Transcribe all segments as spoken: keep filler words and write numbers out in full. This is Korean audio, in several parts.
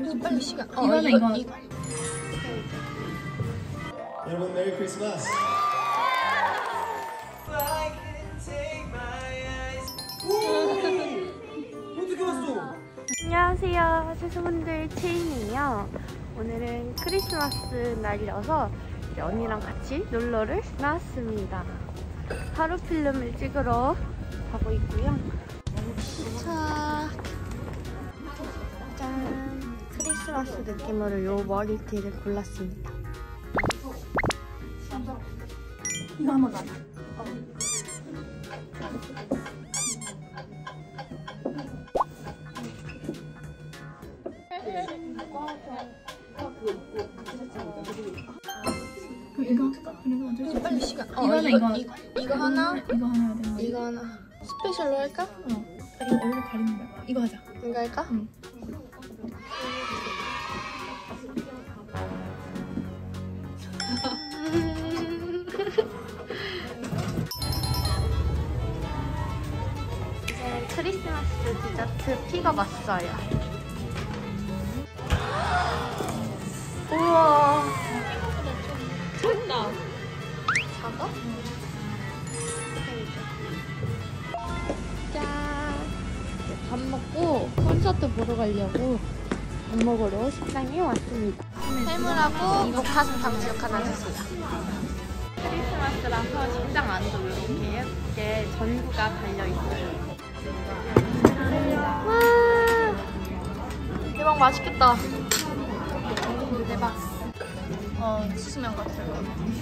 빨리 시간. 어, 이거는 이거, 이거. 이거. 여러분 메리 크리스마스. 어떻게 왔어? 안녕하세요, 세수분들 체인이에요. 오늘은 크리스마스 날이라서 이제 언니랑 같이 놀러를 나왔습니다. 하루 필름을 찍으러 가고 있고요. 자, 짠! 크리스마스 느낌으로 요 머리띠를 골랐습니다. 이거 한번 놔봐. 이거 그리고 어쩔 빨리 시간. 어, 이거는 이거, 이거. 이거, 이거 하나. 이거 하나 해야 되는 이거 하나. 스페셜로 할까? 어. 이거 얼굴 가리는 거야. 이거 하자. 이거 할까? 응. 이제 크리스마스 디저트 픽업왔어요. 우와. 작다. 작아? 짠. 이제 밥 먹고 콘서트 보러 가려고 밥 먹으러 식당에 왔습니다. 해물하고 목화사탕 수육 하나 주세요. 크리스마스라서 식당 안도 이렇게 예쁘게 전구가 달려있어요. 와, 대박 맛있겠다. 대박. 어, 수수면 같아요.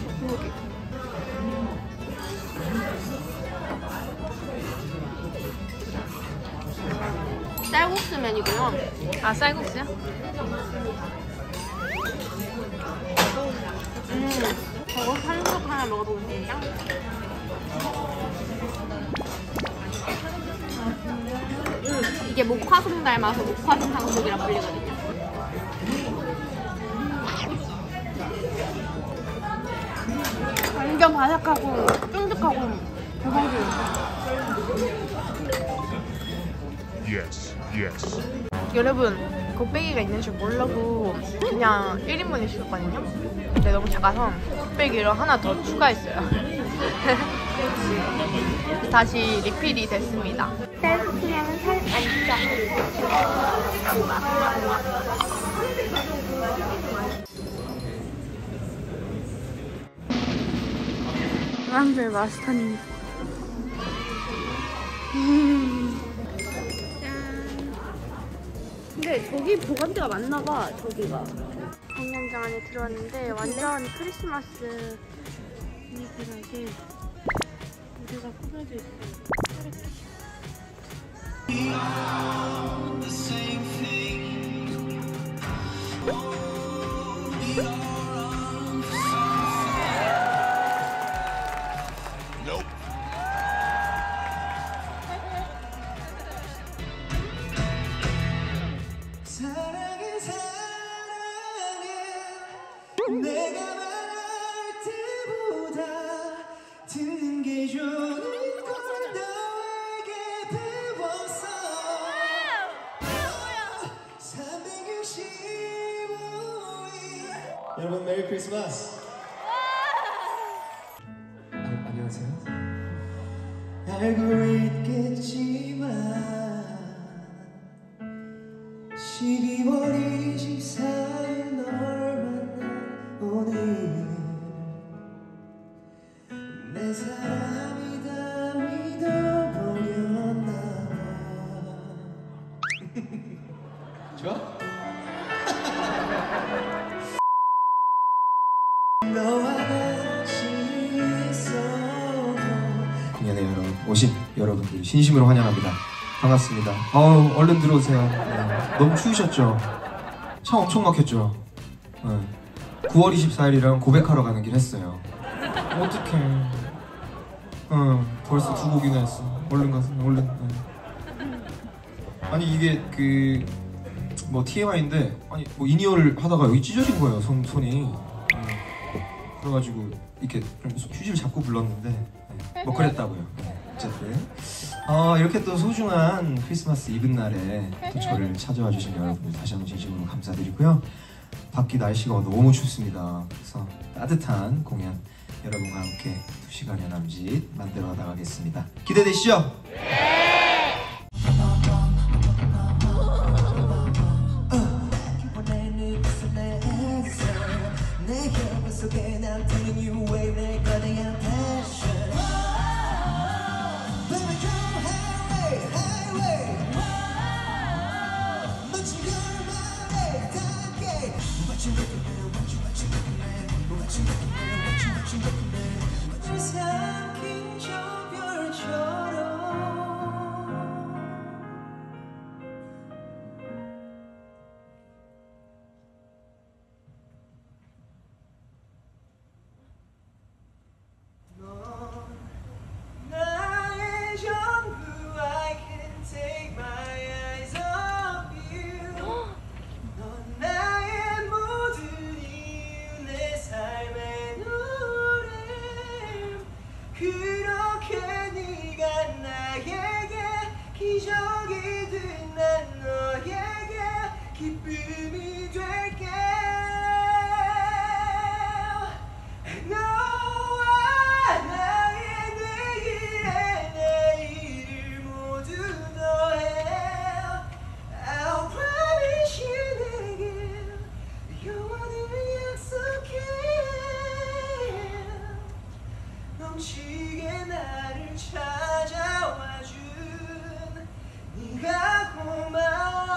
쌀국수면이고요. 아, 쌀국수야? 음, 저거 한국 하나 먹어보겠습니다. 음, 이게 목화송 닮아서 목화송 탕수육이라 불리거든요. 완전 바삭하고 쫀득하고 대박이에요. Yes, yes. 여러분, 곱빼기가 있는 줄 모르고 그냥 일 인분을 시켰거든요? 근데 너무 작아서 곱빼기를 하나 더 추가했어요. 다시 리필이 됐습니다. 쌀국수면은 살 안 짜. 사람들 마스터님. 근데 저기 보관대가 맞나봐. 저기가 공연장 안에 들어왔는데 완전 크리스마스 이브하게 무대가 꾸며져 있어요. 사랑해 사랑해 내가 말할 때보다 듣는 게 좋은 걸 너에게 배웠어. 삼백육십오 일 여러분 메리 크리스마스. 아, 안녕하세요. 알고 있겠지만 십이월 이십사일 널 만난 오늘 내 사람이다 믿어버렸나 봐. 좋아? 너와 같이 있어도 공연에 여러분 오신 여러분들 진심으로 환영합니다. 반갑습니다. 어우, 얼른 들어오세요. 네. 너무 추우셨죠? 차 엄청 막혔죠? 네. 구월 이십사일이랑 고백하러 가는 길 했어요. 어떡해. 어, 벌써 두 곡이나 했어. 얼른 가서, 얼른. 네. 아니, 이게 그, 뭐 티엠아이인데, 아니, 뭐 인이어를 하다가 여기 찢어진 거예요, 손, 손이. 네. 그래가지고, 이렇게 좀 휴지를 잡고 불렀는데, 네. 뭐 그랬다고요. 네. 어쨌든. 어, 이렇게 또 소중한 크리스마스 이브 날에 또 저를 찾아와 주신 여러분들 다시 한번 진심으로 감사합니다. 감사드리고요. 밖이 날씨가 너무 춥습니다. 그래서 따뜻한 공연 여러분과 함께 두 시간여 남짓 만들어 나가겠습니다. 기대되시죠? 네! 기쁨이 될게 너와 나의 내일의 내일을 모두 더해 I'll promise you 내게 영원히 약속해 넘치게 나를 찾아와준 네가 고마워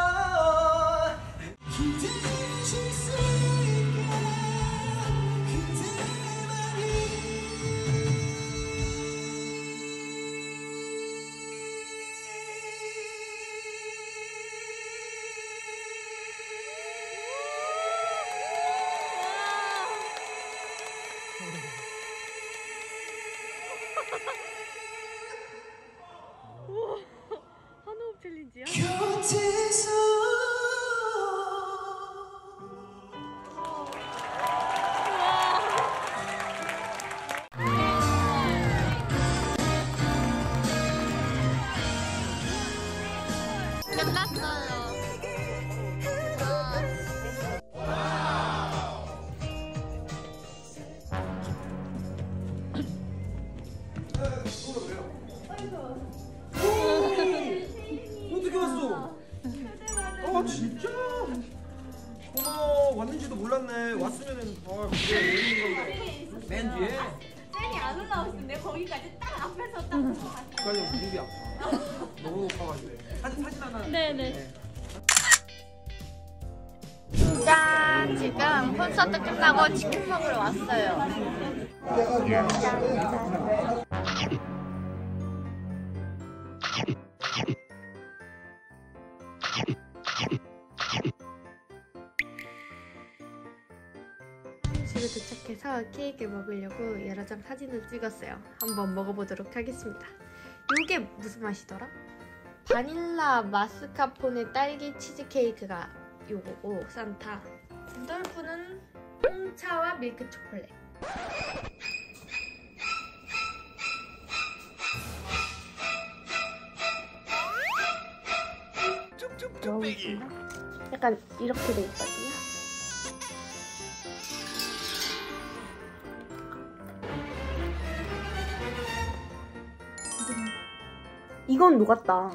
한호흡 챌린지야? 곁에서 끝났어요. 어떻게 왔어? 아 진짜? 고마워. 왔는지도 몰랐네. 왔으면은 아 그래 내리는 건데. 맨 뒤에? 쌤이 안 올라오시는데 거기까지 딱 앞에서 딱 보고 갔어요. 빨리 무릎이 아파. 너무 높아가지고. 사진 사진 하나. 네네. 짠! 지금 콘서트 끝나고 치킨 먹으러 왔어요. 집에 도착해서 케이크 먹으려고 여러 장 사진을 찍었어요. 한번 먹어보도록 하겠습니다. 이게 무슨 맛이더라? 바닐라 마스카포네 딸기 치즈케이크가 요거고 산타. 루돌프는 홍차와 밀크 초콜릿. 먹어보겠습니다. 약간 이렇게 돼 있거든요. 이건 녹았다.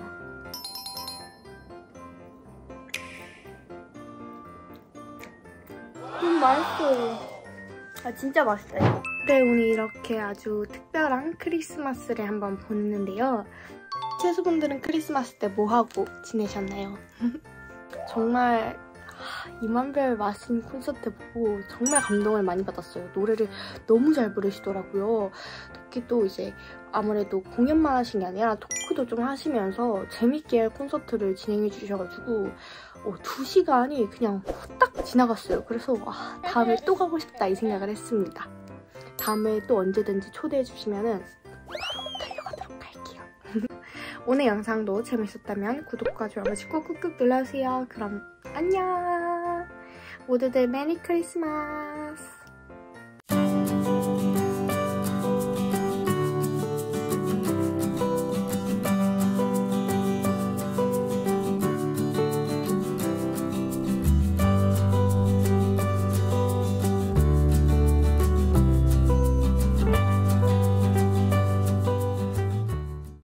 음, 맛있어요. 아, 진짜 맛있어요. 네, 오늘 이렇게 아주 특별한 크리스마스를 한번 보냈는데요. 채수분들은 크리스마스 때 뭐하고 지내셨나요? 정말 이만별 마신 콘서트 보고 정말 감동을 많이 받았어요. 노래를 너무 잘 부르시더라고요. 특히 또 이제 아무래도 공연만 하신 게 아니라 토크도 좀 하시면서 재밌게 콘서트를 진행해 주셔가지고 어, 두 시간이 그냥 후딱 지나갔어요. 그래서 아, 다음에 또 가고 싶다 이 생각을 했습니다. 다음에 또 언제든지 초대해 주시면은 바로 달려가도록 할게요. 오늘 영상도 재밌었다면 구독과 좋아요 꾹꾹꾹 눌러주세요. 그럼 안녕! 모두들 메리 크리스마스!